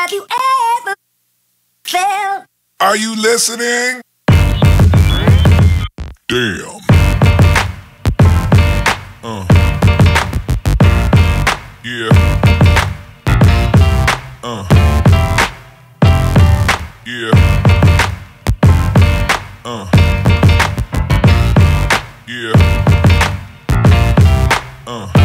Have you ever felt? Are you listening? Damn. Yeah. Yeah. Yeah.